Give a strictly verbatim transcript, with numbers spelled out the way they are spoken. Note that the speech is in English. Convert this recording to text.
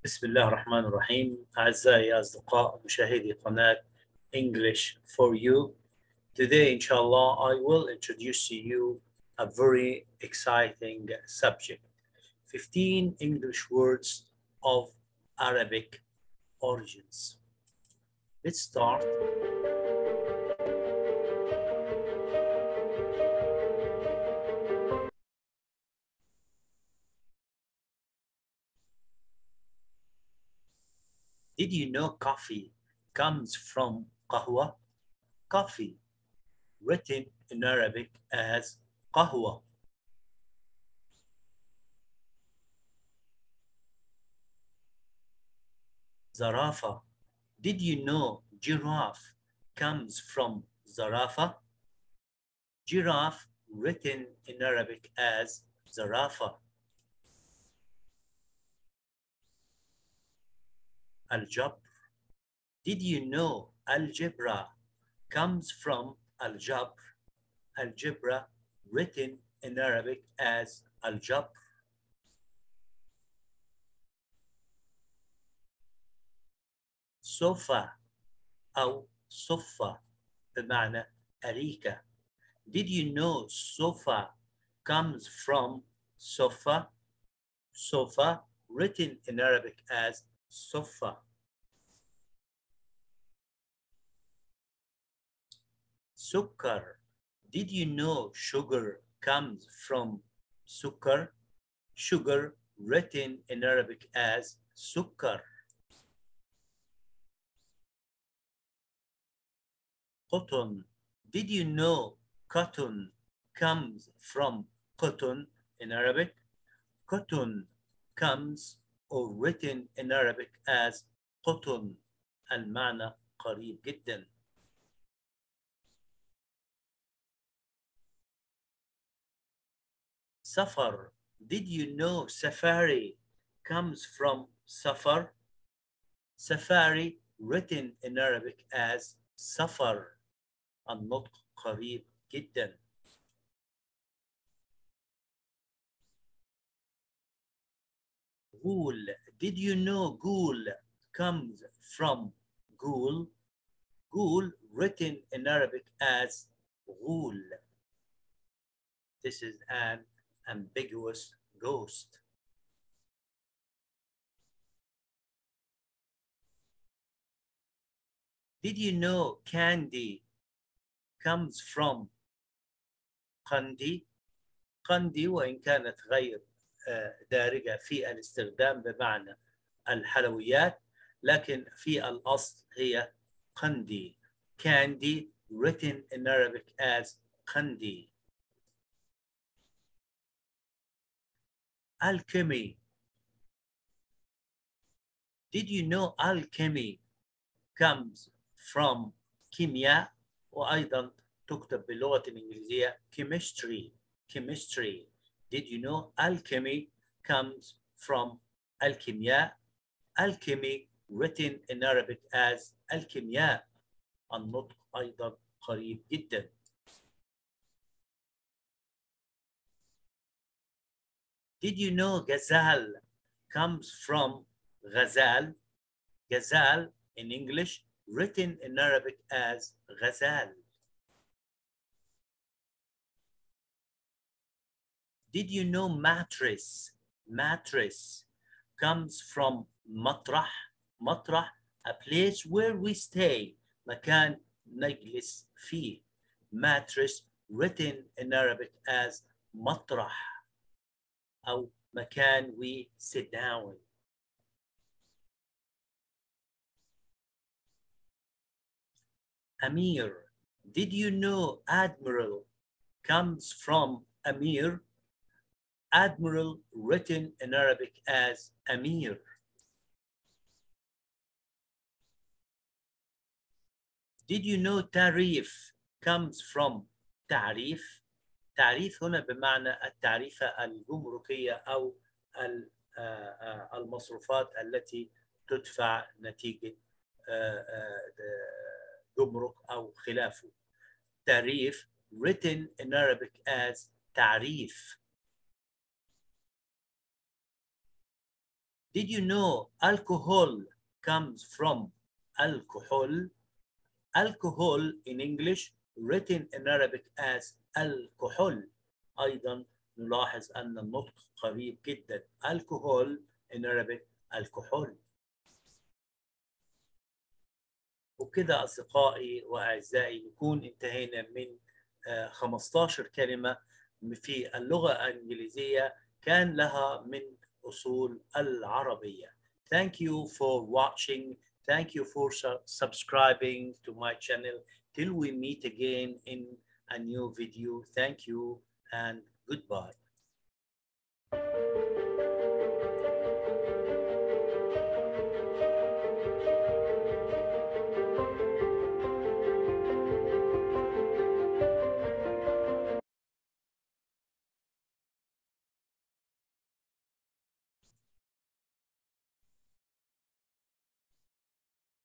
بسم الله الرحمن الرحيم. أعزائي أصدقاء مشاهدي قناة English for You. Today, inshallah, I will introduce to you a very exciting subject. fifteen English words of Arabic origins. Let's start. Did you know coffee comes from qahwa? Coffee, written in Arabic as qahwa. Zarafa. Did you know giraffe comes from zarafa? Giraffe, written in Arabic as zarafa. Al-Jabr. Did you know algebra comes from al-Jabr? Algebra, written in Arabic as al-Jabr. Sofa أو صفة بمعنى أريكة. Did you know sofa comes from sofa? Sofa, written in Arabic as sofa. Sukkar. Did you know sugar comes from sukkar? Sugar, written in Arabic as sukkar. Cotton. Did you know cotton comes from cotton in Arabic? Cotton comes or written in Arabic as cotton. المعنى قريب جدا. Safar. Did you know safari comes from safar? Safari, written in Arabic as safar. النطق قريب جدا. Ghoul. Did you know ghoul comes from ghoul? Ghoul, written in Arabic as ghoul. This is an ambiguous ghost. Did you know candy comes from قندي؟ قندي وإن كانت غير دارجة في الاستخدام بمعنى الحلويات، لكن في الأصل هي قندي. Candy, written in Arabic as قندي. Alchemy. Did you know alchemy comes from كيمياء وأيضا تكتب باللغة الإنجليزية chemistry. Chemistry. Did you know alchemy comes from الكيمياء? Alchemy, written in Arabic as الكيمياء. النطق أيضا قريب جدا. Did you know gazelle comes from غزال? Gazelle in English, written in Arabic as غزال. Did you know mattress? Mattress comes from مطرح. مطرح, a place where we stay. مكان نجلس فيه. Mattress, written in Arabic as مطرح أو مكان we sit down. Amir. Did you know admiral comes from Amir? Admiral, written in Arabic as Amir. Did you know tarif comes from تعريف? تعريف هنا بمعنى التعريفة الجمركية أو المصروفات التي تدفع نتيجة جمرك أو خلافه. تعريف, written in Arabic as تعريف. Did you know alcohol comes from alcohol? Alcohol in English written in Arabic as alcohol. أيضا نلاحظ أن النطق قريب جدا. alcohol in Arabic alcohol. وبكده أصدقائي وأعزائي نكون انتهينا من خمستاشر كلمة في اللغة الإنجليزية كان لها من أصول العربية. Thank you for watching. Thank you for subscribing to my channel. Till we meet again in a new video. Thank you and goodbye.